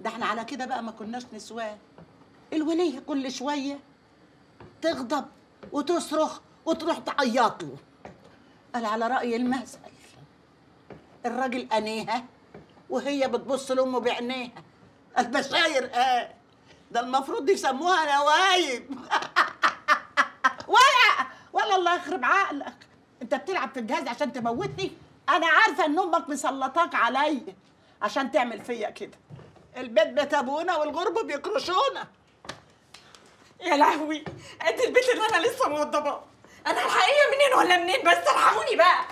ده احنا على كده بقى ما كناش نسوان. الولية كل شوية تغضب وتصرخ وتروح تعيط له. قال على رأي المثل الراجل أنيها وهي بتبص لأمه بعينيها. البشاير ده المفروض يسموها نوايب. ولا الله يخرب عقلك، انت بتلعب في الجهاز عشان تموتني؟ انا عارفه ان امك مسلطاك عليا عشان تعمل فيا كده. البيت بيت ابونا والغرب بيكرشونا. يا لهوي، قد البيت اللي انا لسه موضباه. انا الحقيقه منين ولا منين؟ بس ارحموني بقى.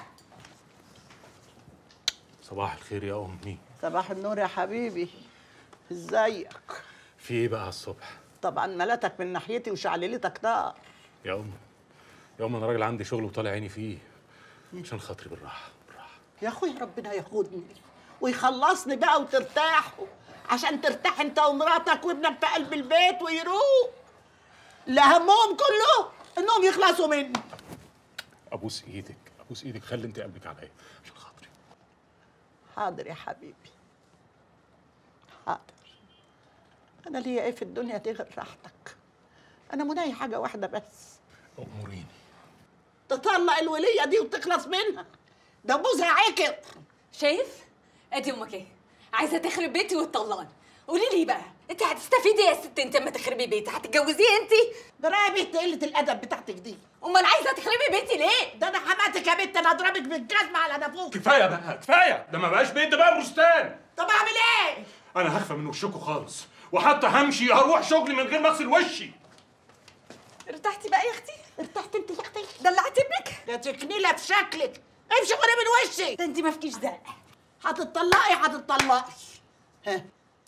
صباح الخير يا امي. صباح النور يا حبيبي، ازيك؟ في ايه بقى الصبح؟ طبعا ملاتك من ناحيتي وشعللتك نار. يا امي انا راجل عندي شغل وطالع عيني فيه، عشان خاطري بالراحه. يا اخويا ربنا ياخدني ويخلصني بقى وترتاحوا، عشان ترتاح انت ومراتك وابنك في قلب البيت ويروق. لا همهم كله انهم يخلصوا مني. ابوس ايدك خلي انت قلبك عليا عشان خاطري. حاضر يا حبيبي حاضر. انا ليا ايه في الدنيا دي غير راحتك؟ انا مناهي حاجه واحده بس. اموريني. تطلق الوليه دي وتخلص منها، ده بوزها عكر. شايف؟ ادي امك ايه؟ عايزه تخرب بيتي وتطلقني. قولي لي بقى، انت هتستفيدي يا ست انت اما تخربي بيتي؟ هتتجوزيه انت؟ ده رايح بنت قله الادب بتاعتك دي. امال عايزه تخربي بيتي ليه؟ ده انا حماتك يا بنت، انا اضربك بالجزمه على نافوخ. كفايه بقى كفايه، ده ما بقاش بيت، ده بقى بستان. طب اعمل ايه؟ انا هخفى من وشكوا خالص، وحتى همشي هروح شغلي من غير ما اغسل وشي. ارتحتي بقى يا اختي؟ ارتحت انت يا اختي؟ دلعت ابنك؟ ده تكنيله في شكلك، امشي غير من وشي. ده انت ما فيكيش دق. هتطلقي ها.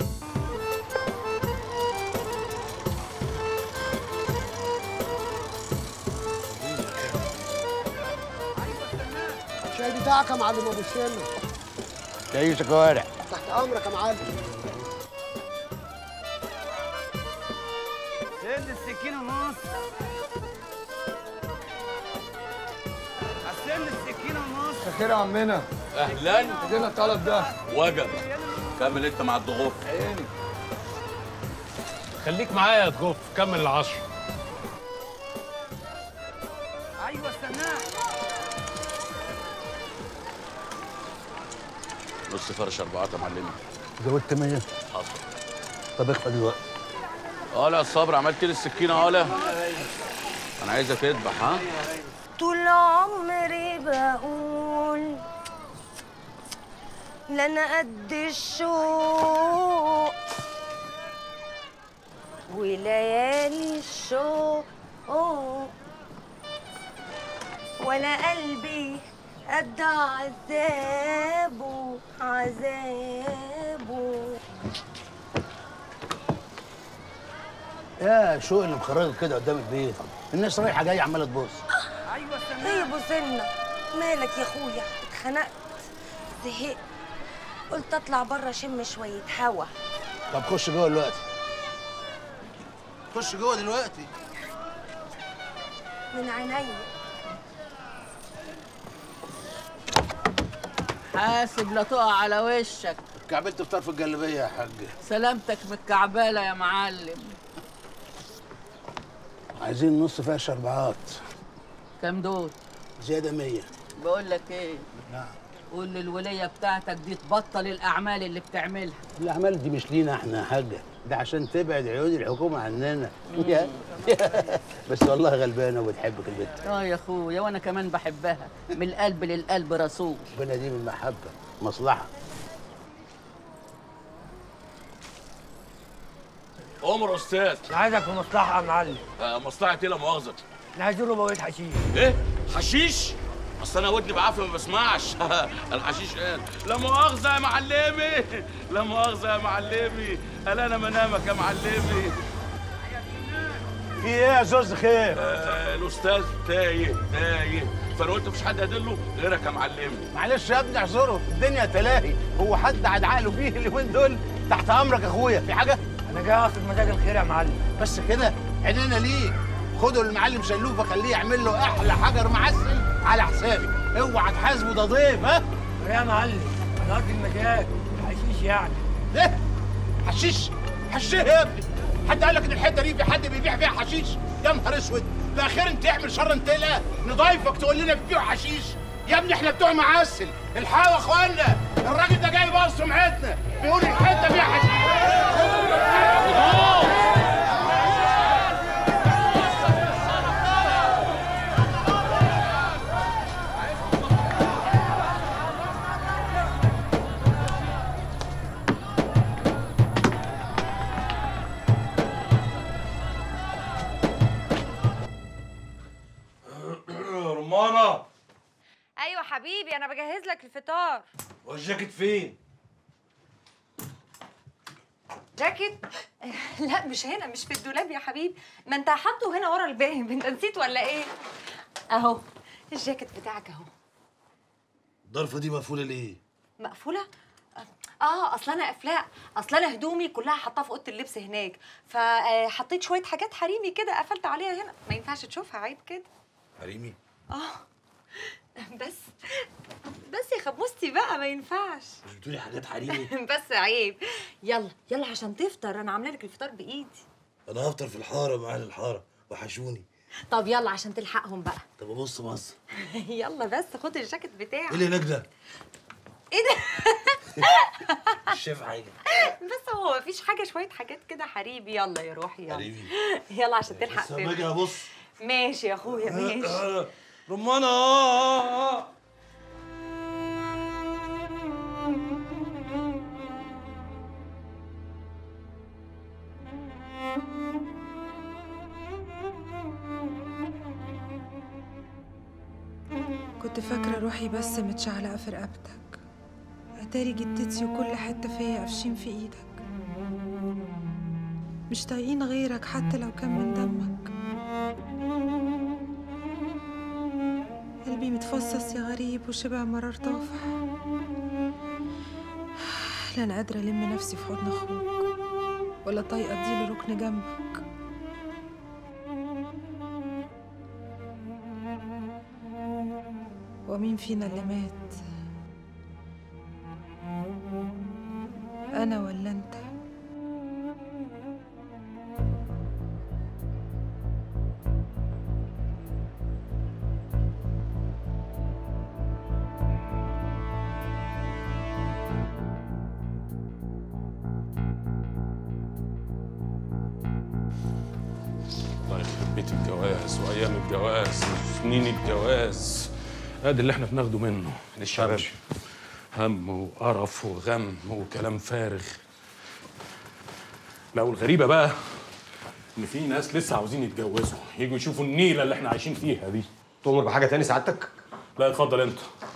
الشاي بتاعك يا معلم ابو الشله. شاي شكوارع. تحت امرك يا معلم. سد السكينة ونص. قسم السكينة ونص. خير يا عمنا. اهلا. ادينا الطلب ده. وجب. كمل انت مع الضغوف. عيني. خليك معايا يا ضغوف، كمل العشر. ايوه استناه. نص فرش اربعات يا معلمي. زودت 100. حاضر. طب اخفى دلوقتي. لا الصبر، عملت لي السكينه انا عايزك تذبح. ها؟ طول عمري بقول لا انا قد الشوق وليالي الشوق ولا قلبي قد عذابه. يا شوق اللي مخرجك كده قدام البيت، الناس رايحه جايه عماله تبص. ايوه استناه. ايه بوسنا؟ مالك يا اخويا؟ اتخنقت زهقت، قلت اطلع بره اشم شويه هوا. طب خش جوه دلوقتي. خش جوه دلوقتي. من عينيا. حاسب لا تقع على وشك. كعبلت في طرف الجلابيه يا حاج. سلامتك من الكعبالة يا معلم. عايزين نص فرش اربعات. كام دول؟ زياده 100. بقول لك ايه؟ نعم. قول للولية بتاعتك دي تبطل الأعمال اللي بتعملها. الاعمال دي مش لينا احنا يا حاجه، ده عشان تبعد عيون الحكومه عننا. بس والله غلبانه وبتحبك البنت. يا اخويا وانا كمان بحبها، من القلب للقلب رسول. ربنا دي من المحبه مصلحه. عمر استاذ. عايزك في مصلحة يا معلم. مصلحه ايه لا مؤاخذه؟ احنا عايزين له بوابة حشيش. ايه؟ حشيش؟ اصل انا ودني بعافيه ما بسمعش. الحشيش قال لا مؤاخذه يا معلمي، لا مؤاخذه يا معلمي، قال انا منامك يا معلمي. في ايه يا زوز خير؟ الاستاذ تايه فانا قلت مفيش حد هيدله غيرك يا معلمي. معلش يا ابني اعذره، الدنيا تلاهي، هو حد عاد عقله فيه اليومين دول؟ تحت امرك يا اخويا، في حاجه؟ انا جاي اقصد مزاج الخير يا معلم. بس كده عينينا ليه. خدوا المعلم شلوفه خليه يعمل له احلى حجر معسل على حسابي، اوعى تحاسبه ده ضيف. ها؟ يا معلم انا قصدي المزاج الحشيش يعني. ايه؟ حشيش؟ حشيش يا ابني؟ حد قال لك ان الحته دي في حد بيبيع فيها حشيش؟ يا نهار اسود، ده اخيرا تعمل شر انت لا نضايفك تقول لنا بتبيعوا حشيش؟ يا ابني احنا بتوع معسل، الحقوا يا اخوانا، الراجل ده جاي يبوظ سمعتنا، بيقول الحته فيها حشيش. رمانة. ايوه حبيبي انا بجهز لك الفطار. والجاكيت فين؟ جاكيت؟ لا مش هنا، مش في الدولاب يا حبيبي، ما انت حاطه هنا ورا الباب، انت نسيت ولا ايه؟ اهو الجاكيت بتاعك اهو. الضرفة دي مقفولة ليه؟ مقفولة؟ اصل انا قافلاها، اصل انا هدومي كلها حاطاها في اوضه اللبس هناك، فحطيت شويه حاجات حريمي كده قفلت عليها هنا، ما ينفعش تشوفها، عيب كده. حريمي؟ بس يا خبوستي بقى ما ينفعش. مش بتقولي حاجات حريمي؟ بس عيب. يلا يلا عشان تفطر، انا عامله لك الفطار بايدي. انا هفطر في الحاره مع اهل الحاره، وحشوني. طب يلا عشان تلحقهم بقى. طب ابص بص. يلا بس خد الجاكيت بتاعك. ايه اللي هناك ده؟ ايه ده؟ مش شايف حاجه. بس هو مفيش حاجه، شويه حاجات كده حريبي. يلا يا روحي يلا. حريبي. يلا عشان تلحق بس لما اجي ابص. ماشي يا اخويا ماشي. رمانة. كنت فاكرة روحي بس متشعلقة في رقبتك، اتاري جدتي وكل حتة فيا قافشين في ايدك، مش طايقين غيرك حتى لو كان من دمك. قلبي متفصص يا غريب وشبع مرار طافح، لا انا قادرة الم نفسي في حضن اخوك ولا طايقة اديله ركن جنبك. ومين فينا اللي مات، انا ولا انت؟ الله يخرب بيت الجواز وايام الجواز وسنين الجواز، ادي اللي احنا بناخده منه للشباب، هم وقرف وغم وكلام فارغ. لا والغريبه بقى ان في ناس لسه عاوزين يتجوزوا، يجوا يشوفوا النيله اللي احنا عايشين فيها دي. تؤمر بحاجه تاني سعادتك؟ لا اتفضل انت.